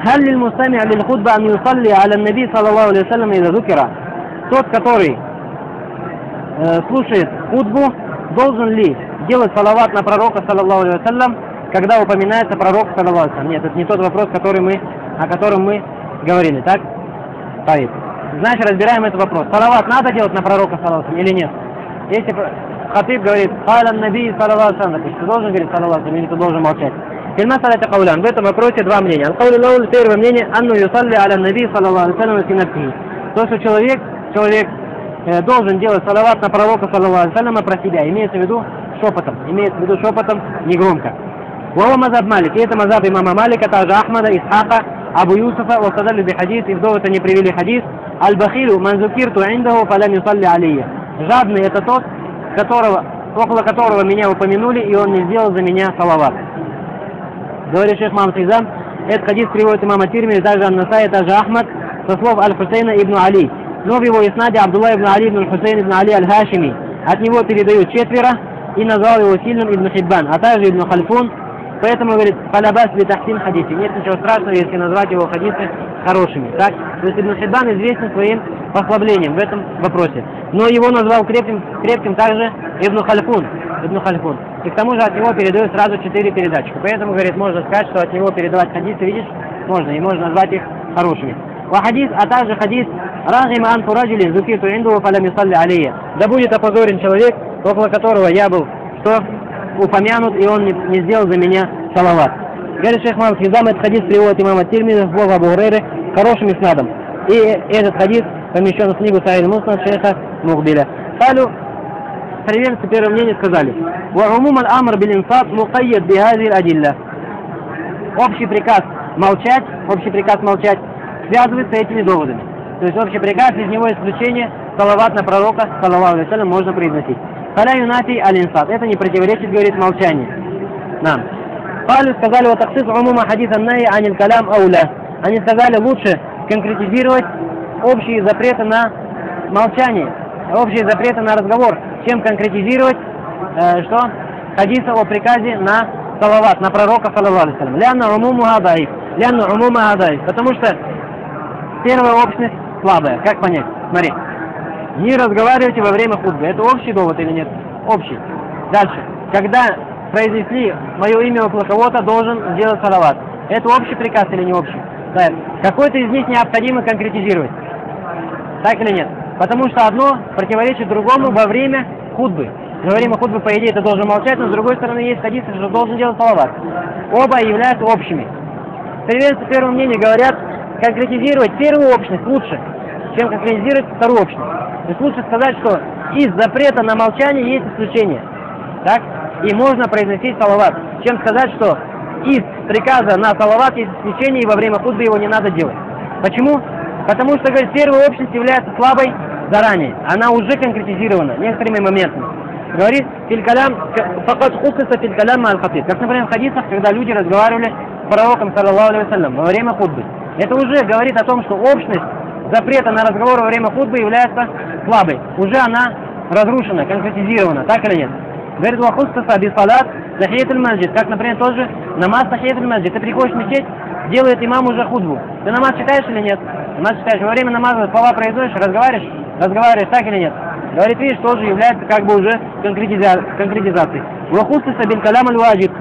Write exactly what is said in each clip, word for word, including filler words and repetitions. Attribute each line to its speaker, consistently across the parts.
Speaker 1: هل للمستمع للخطبة أن يصلي على النبي صلى الله عليه وسلم إذا ذكر? Тот, который э, слушает хутбу, должен ли делать салават на пророка, саллаллаху алейхи вассалям, когда упоминается пророк, саллаллаху алейхи вассалям? Нет, это не тот вопрос, который мы, о котором мы говорили, так? Значит, разбираем этот вопрос. Салават надо делать на пророка, саллаллаху алейхи вассалям, или нет? Если хатиб говорит, «Халя наби, саллаллаху алейхи вассалям», ты должен говорить, саллаллаху алейхи вассалям, или ты должен молчать? В этом вопросе два мнения. Первое мнение, «Анну юсалли аля наби, саллаллаху алейхи вассалям, фи. То, что человек, человек э, должен делать салават на пророка, саллаллаху алейхи вассалям, про себя. Имеется в виду шепотом. Имеется в виду шепотом, не громко. Вова мазаб Малик. И это мазаб имама Малика, также Ахмада, Исхака, Абу Юсуфа, васадали би хадис, и вдов это не привели хадис. Аль-Бахилу манзукирту индаху фалям юсалли алия. Жадный это тот, которого, около которого меня упомянули, и он не сделал за меня салават. Говорит шейх Мухаммад Хизам, этот хадис приводит имама Тирмизи, также Ан-Насаи, также Ахмад, со слов Аль-Хусейна ибн Али. Но в его иснаде Абдулла ибн Али ибн Хусейн ибн Али Аль-Хашими. От него передают четверо и назвал его сильным ибн Хиббан, а также ибн Хальфун. Поэтому говорит, «Фалабас би тахсин хадиси». Нет ничего страшного, если назвать его хадисы хорошими. Так? То есть ибн Хиббан известен своим послаблением в этом вопросе. Но его назвал крепким, крепким также ибн Хальфун. Ибн Хальфун. И к тому же от него передают сразу четыре передатчика. Поэтому, говорит, можно сказать, что от него передавать хадисы, видишь, можно, и можно назвать их хорошими. Хадис, а также хадис «Рагима анту раджулин зукирту индуху фалям юсалли алейя». Да будет опозорен человек, около которого я был, что упомянут, и он не, не сделал за меня салават. Говорит шейх Мухаммад Хизам, этот хадис приводит имама Тирмизи, в Абу Хурейре, хорошим иснадом. И этот хадис помещен в книгу Сахих Муснад шейха Мухбиля. Салю, приверженцы первого мнения сказали: «Ва умум аль-амр бил-инфак мукайяд бихази аль-адилля». Общий приказ молчать, общий приказ молчать связывается этими доводами. То есть общий приказ, из него исключение, салават на пророка, саллаллаху алейхи вассалям, можно произносить. Халя юнафи аль-инсат. Это не противоречит, говорит, молчание. Нам. Халю сказали, вот таксис умума хадис аннаи аниль калям ауля. Они сказали, лучше конкретизировать общие запреты на молчание, общие запреты на разговор, чем конкретизировать, э, что? Хадисы о приказе на салават, на пророка, саллаллаху алейхи вассалям. Лянна умуму гадаиф. Лянна умума гадаиф. Потому что первая общность слабая. Как понять? Смотри. Не разговаривайте во время хутбы. Это общий довод или нет? Общий. Дальше. Когда произнесли мое имя около кого-то, должен сделать салават. Это общий приказ или не общий? Да. Какой-то из них необходимо конкретизировать. Так или нет? Потому что одно противоречит другому во время хутбы. Во время хутбы, по идее, ты должен молчать, но с другой стороны есть хадисы, что должен делать салават. Оба являются общими. Приверженцы первого мнения говорят, конкретизировать первую общность лучше, чем конкретизировать вторую общность. То есть лучше сказать, что из запрета на молчание есть исключение. Так? И можно произносить салават. Чем сказать, что из приказа на салават есть исключение, и во время хутбы его не надо делать. Почему? Потому что, говорит, первая общность является слабой заранее. Она уже конкретизирована некоторыми моментами. Говорит, филькалям, факат хукаса филькалям аль-хатиб. Как, например, в хадисах, когда люди разговаривали с пророком, саллаллаху алейхи вассалям, во время хутбы. Это уже говорит о том, что общность запрета на разговор во время хутбы является слабой. Уже она разрушена, конкретизирована, так или нет? Говорит, вахустаса бисалат тахият аль-маджид. Как, например, тоже намаз тахият аль-маджид. Ты приходишь в мечеть, делает имам уже хутбу. Ты намаз читаешь или нет? Намаз читаешь. Во время намаза слова произносишь, разговариваешь, разговариваешь, так или нет? Говорит, видишь, тоже является как бы уже конкретиза... конкретизацией. Вахустаса бил калям аль-ваджид.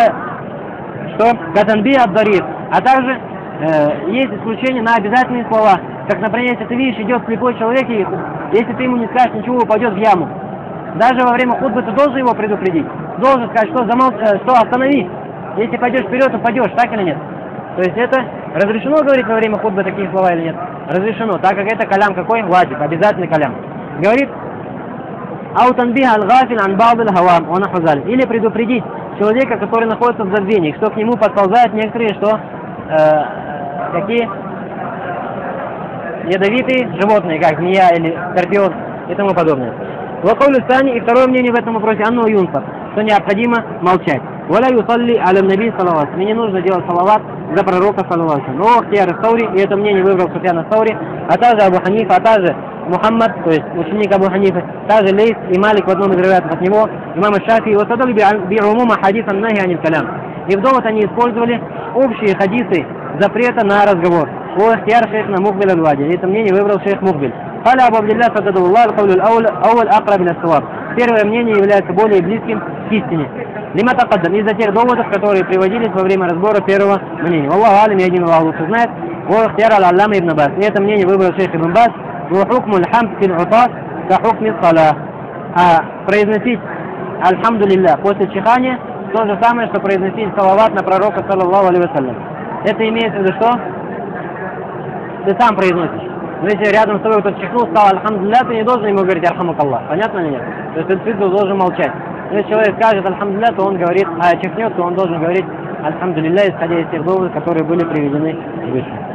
Speaker 1: Что? Катанби ад-дарир. А также э, есть исключение на обязательные слова. Как, например, если ты видишь, идет слепой человек, и если ты ему не скажешь ничего, упадет в яму. Даже во время хутбы ты должен его предупредить. Должен сказать, что, замол... что остановись. Если пойдешь вперед, упадешь, так или нет? То есть это разрешено говорить во время хутбы такие слова или нет? Разрешено, так как это калям какой? Ваджиб, обязательный калям. Говорит, аутанбиха аль-гафиль ан ба'д аль-хавам, он ахвазаль. Или предупредить человека, который находится в забвении, что к нему подползают некоторые, что э, какие ядовитые животные, как змея или скорпион и тому подобное. Вакаулю стани, и второе мнение в этом вопросе, анну юнфа, что необходимо молчать. Валя юсалли аля наби салават. Мне не нужно делать салават за пророка салават. Но хтияр Саури, и это мнение выбрал Суфьян Саури, а также Абу Ханифа, а также Мухаммад, то есть ученик Абу Ханифа, также Лейс и Малик в одном из риваятов от него, имам Шафи, и васадали би'умума хадис ан-нахи аниль калям. И в довод они использовали общие хадисы запрета на разговор. О ихтияр шейхна Мукбиль аль-Вади. Это мнение выбрал шейх Мукбиль. Халя Абу Абдилля сададуллах каулю аул акраб иля ссаваб. Первое мнение является более близким к истине. Лима тақаддам, из-за тех доводов, которые приводились во время разбора первого мнения. Аллаху алим, я один Аллах лучше знает. О ихтияр аль-Аллама ибн Бас. И это мнение выбрал шейх ибн Бас. О хукму аль-хамд фил утас ка хукми салах. А произносить альхамдулилля после чихания то же самое, что произносить салават на пророка саллаллаху алейхи вассалям. Это имеется в виду что? Ты сам произносишь. Но если рядом с тобой кто-то чихнул, сказал альхамдулилля, ты не должен ему говорить архамукаллах. Понятно или нет? То есть ты должен молчать. Но если человек скажет альхамдулилля, то он говорит, а чихнет, то он должен говорить альхамдулилля, исходя из тех доводов, которые были приведены выше.